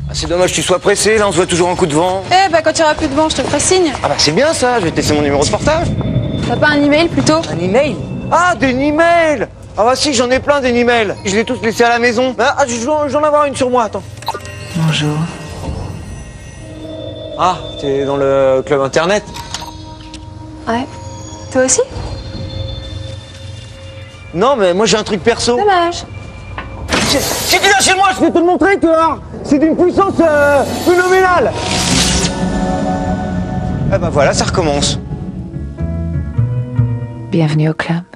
Ah, c'est dommage que tu sois pressé, là on se voit toujours en coup de vent. Eh bah quand il y aura plus de vent, je te ferai signe. Ah bah c'est bien ça, je vais te laisser mon numéro de portable. T'as pas un email plutôt? Un email? Ah, des emails. Ah bah si, j'en ai plein des emails. Je les ai tous laissés à la maison. Ah, je vais en avoir une sur moi, attends. Bonjour. Ah, t'es dans le club internet? Ouais. Toi aussi? Non, mais moi j'ai un truc perso. Dommage. Si tu viens chez moi, je vais te le montrer, tu vois. C'est d'une puissance phénoménale. Ah bah voilà, ça recommence. Bienvenue au club.